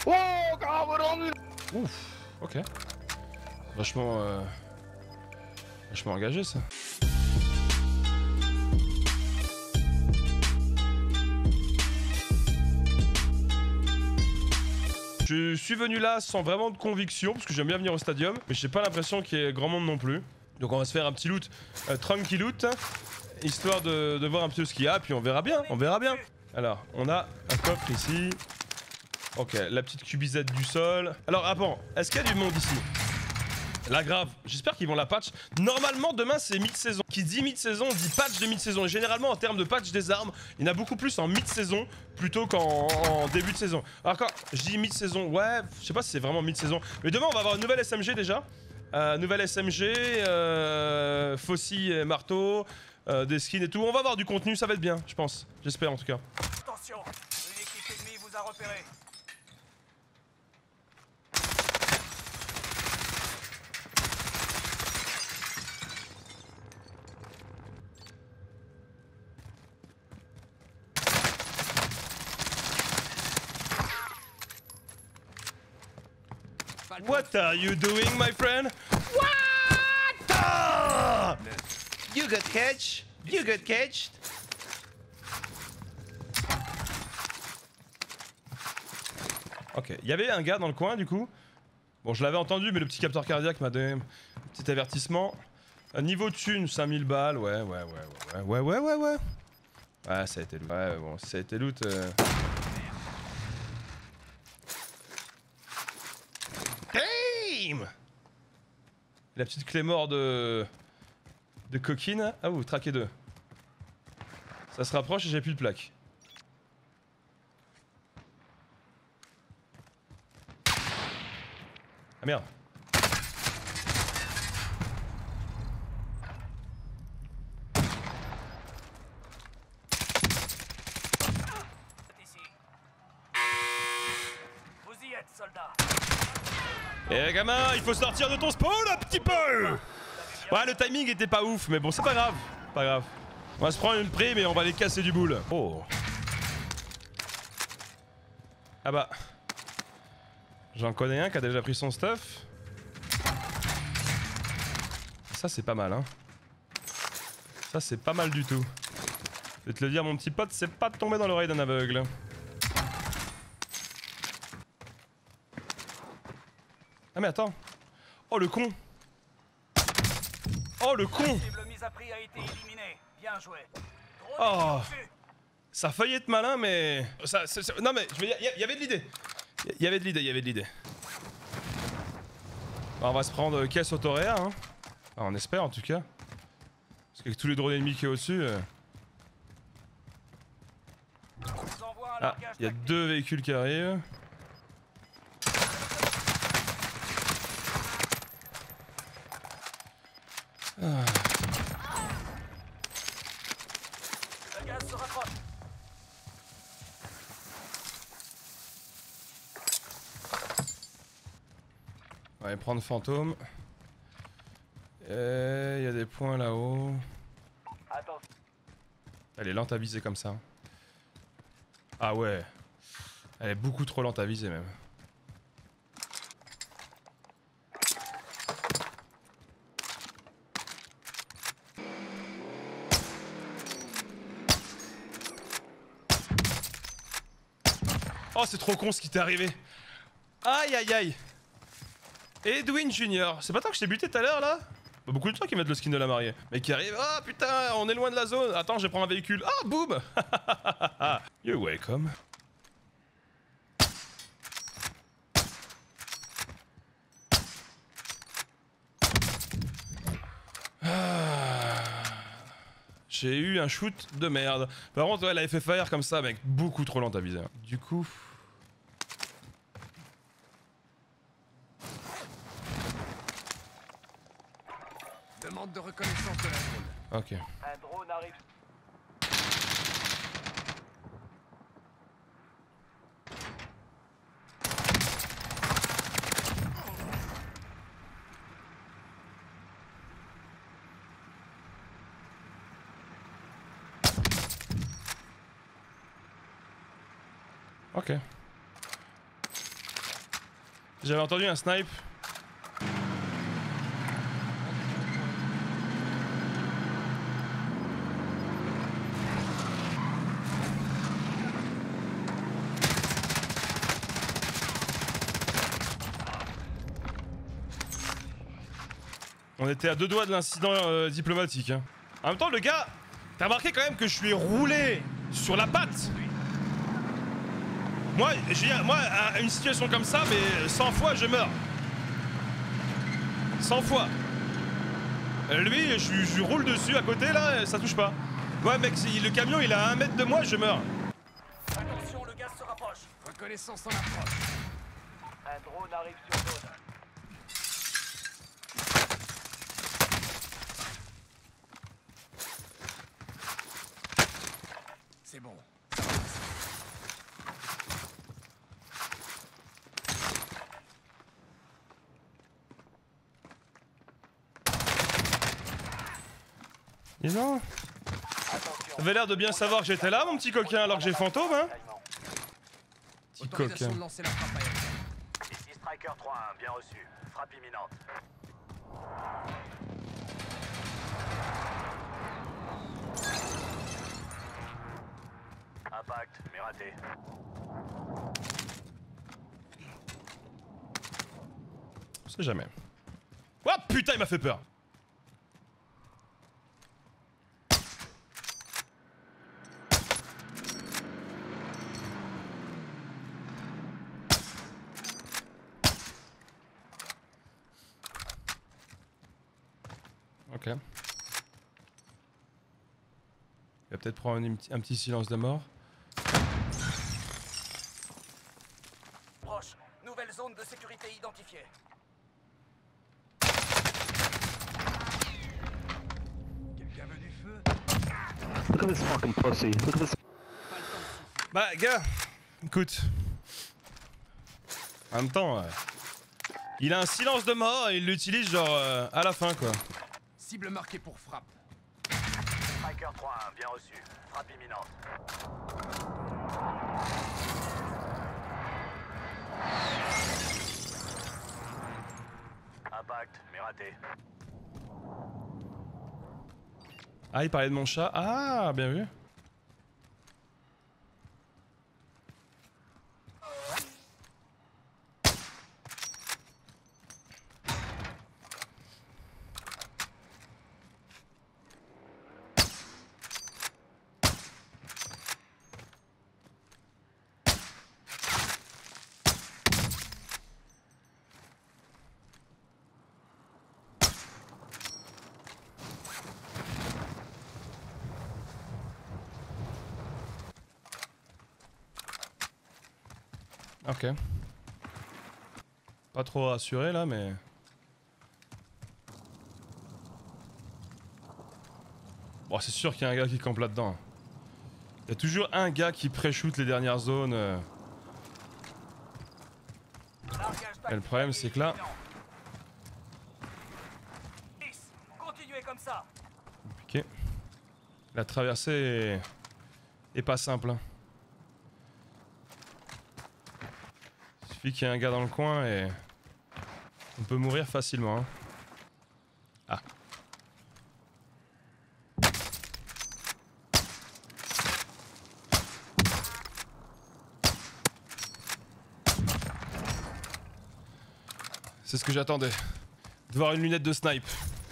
Ouf, ok. Vachement engagé ça. Je suis venu là sans vraiment de conviction parce que j'aime bien venir au stadium, mais j'ai pas l'impression qu'il y ait grand monde non plus. Donc on va se faire un petit loot tranquille loot, histoire de voir un petit peu ce qu'il y a, puis on verra bien, Alors, on a un coffre ici. Ok, la petite cubisette du sol. Alors, attends, est-ce qu'il y a du monde ici? Là, grave, j'espère qu'ils vont la patch. Normalement, demain, c'est mid-saison. Qui dit mid-saison, dit patch de mid-saison. Et généralement, en termes de patch des armes, il y en a beaucoup plus en mid-saison plutôt qu'en début de saison. Alors, quand je dis mid-saison, ouais, je sais pas si c'est vraiment mid-saison. Mais demain, on va avoir une nouvelle SMG déjà. Nouvelle SMG, faucille, marteau, des skins et tout. On va avoir du contenu, ça va être bien, je pense. J'espère en tout cas. Attention, une équipe ennemie vous a repéré. What are you doing, my friend? What? Ah! You got catch? You got catched? Ok, il y avait un gars dans le coin du coup. Bon, je l'avais entendu, mais le petit capteur cardiaque m'a donné un petit avertissement. Niveau thune, 5000 balles, ouais. Ouais, ça a été loot. Ouais, bon, ça a été loot. Damn! La petite clé mort de coquine. Ah ouh, traqué 2. Ça se rapproche et j'ai plus de plaques. Ah merde. Ici. Vous y êtes, soldat. Eh gamin, il faut sortir de ton spawn un petit peu. Ouais, le timing était pas ouf, mais bon, c'est pas grave. Pas grave. On va se prendre une prime et on va les casser du boule. Oh. Ah bah. J'en connais un qui a déjà pris son stuff. Ça, c'est pas mal, hein. Ça, c'est pas mal du tout. Je vais te le dire, mon petit pote, c'est pas de tomber dans l'oreille d'un aveugle. Ah mais attends. Oh le con. Oh le con. Cible mise à prix a été éliminée. Bien joué. Oh. Ça a failli être malin mais... Non mais, je veux dire, il y avait de l'idée. Il y avait de l'idée. On va se prendre caisse autoréa, hein. Ah, on espère en tout cas. Parce qu'avec tous les drones ennemis qui est au-dessus... Ah, il y a 2 véhicules qui arrivent. Ah. Le gaz se rapproche. On va aller prendre fantôme. Et il y a des points là-haut. Elle est lente à viser comme ça. Ah ouais. Elle est beaucoup trop lente à viser même. Oh, c'est trop con ce qui t'est arrivé. Aïe aïe aïe. Edwin Junior. C'est pas toi que je t'ai buté tout à l'heure là? Beaucoup de gens qui mettent le skin de la mariée. Mais qui arrive. Ah oh, putain, on est loin de la zone. Attends, je vais prendre un véhicule. Ah, boum. You're welcome. J'ai eu un shoot de merde. Par contre, ouais, la FFR comme ça, mec, beaucoup trop lente à viser. Du coup... Demande de reconnaissance de la zone. Ok. Un drone arrive. Ok. J'avais entendu un snipe. On était à 2 doigts de l'incident diplomatique. Hein. En même temps, le gars, t'as remarqué quand même que je lui ai roulé sur la patte. Moi, à une situation comme ça, mais 100 fois, je meurs. 100 fois. Lui, je lui roule dessus à côté, là, ça touche pas. Ouais, mec, le camion, il est à 1 mètre de moi, je meurs. Attention, le gaz se rapproche. Reconnaissance en approche. Un drone arrive sur zone. C'est bon. Et non. T'avais l'air de bien savoir que j'étais là, mon petit coquin, alors que j'ai fantôme, hein. Petit Autorisation coquin. de lancer la frappe aérienne. Ici Striker 3-1, bien reçu. Frappe imminente. Impact, mais raté. On sait jamais. Oh putain, il m'a fait peur. Ok. Il va peut-être prendre un petit silence de mort. Proche. Nouvelle zone de sécurité identifiée. Quelqu'un veut du feu? Look at this fucking pussy. Look at this. Bah, gars, écoute. En même temps, il a un silence de mort et il l'utilise genre à la fin, quoi. Cible marquée pour frappe. Striker 3-1, bien reçu. Frappe imminente. Impact, mais raté. Ah, il parlait de mon chat. Ah, bien vu. Ok. Pas trop rassuré là, mais... Bon, c'est sûr qu'il y a un gars qui campe là-dedans. Il y a toujours un gars qui pré-shoot les dernières zones. Et le problème, c'est que là... Continuez comme ça. Ok. La traversée est pas simple. Hein. Il suffit qu'il y ait un gars dans le coin et... On peut mourir facilement. Hein. Ah. C'est ce que j'attendais. De voir une lunette de snipe.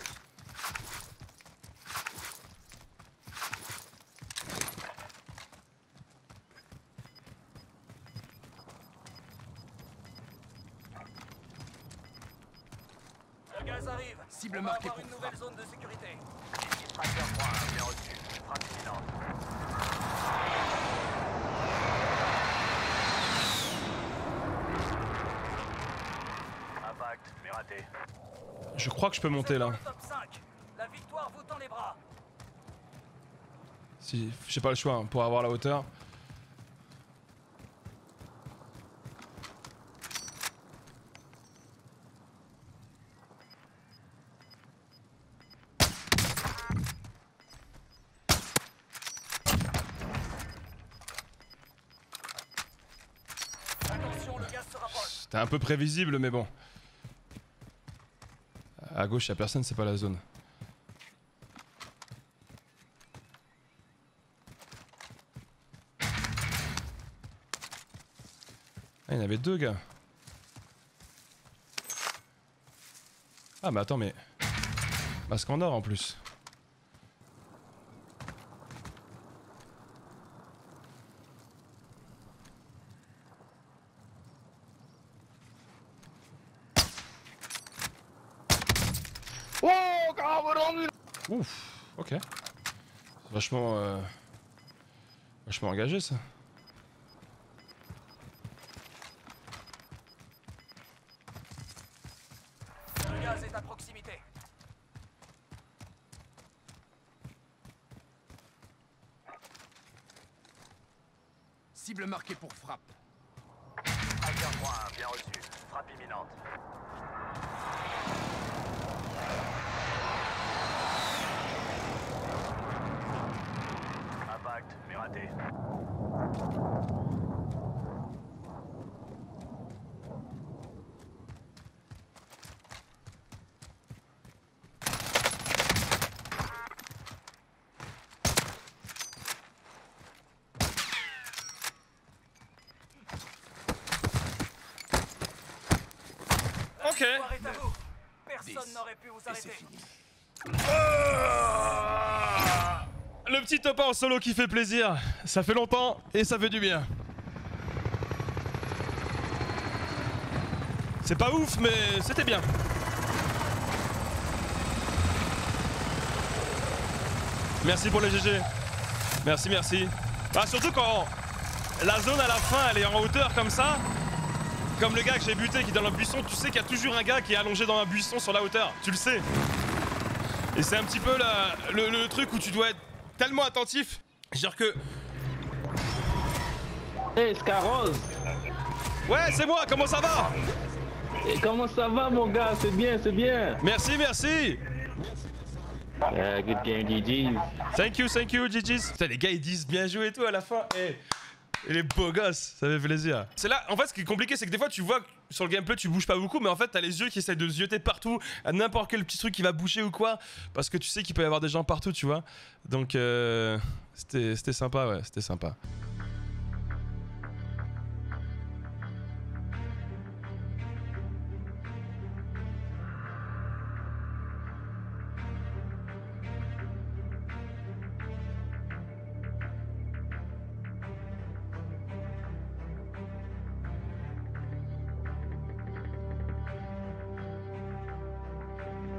Le gaz arrive. Cible On va marquée avoir pour une nouvelle zone de sécurité. Ici Striker 3, bien reçu. Frappe imminente. Impact, mais raté. Je crois que je peux monter là. Top 5. La victoire vous tend les bras. Si, j'ai pas le choix hein, pour avoir la hauteur. Attention, le gaz se rapproche. C'était un peu prévisible, mais bon. À gauche, y'a personne, c'est pas la zone. Ah, il y en avait deux, gars. Ah, mais attends, mais... Masque en or, en plus. Ouf, ok. C'est vachement... Vachement engagé, ça. Le gaz est à proximité. Cible marquée pour frappe. Striker 3-1, bien reçu. Frappe imminente. Impact, mais raté. Ok. Soirée est à vous. Personne n'aurait pu vous Et c'est arrêter. fini. Le petit top 1 en solo qui fait plaisir. Ça fait longtemps et ça fait du bien. C'est pas ouf, mais c'était bien. Merci pour les GG. Merci, merci. Ah, surtout quand la zone à la fin elle est en hauteur comme ça. Comme le gars que j'ai buté qui est dans le buisson, tu sais qu'il y a toujours un gars qui est allongé dans un buisson sur la hauteur. Tu le sais. Et c'est un petit peu le truc où tu dois être tellement attentif. Genre que... Hey, Scarose! Ouais, c'est moi, comment ça va? Et comment ça va, mon gars? C'est bien, c'est bien! Merci, merci. Yeah, good game, GG. Thank you, GG's. Putain, les gars, ils disent bien joué et tout à la fin. Et les beaux gosses, ça fait plaisir. C'est là, en fait, ce qui est compliqué, c'est que des fois, tu vois, sur le gameplay, tu bouges pas beaucoup, mais en fait, t'as les yeux qui essayent de zioter partout, à n'importe quel petit truc qui va bouger ou quoi, parce que tu sais qu'il peut y avoir des gens partout, tu vois. Donc, c'était sympa, ouais, c'était sympa.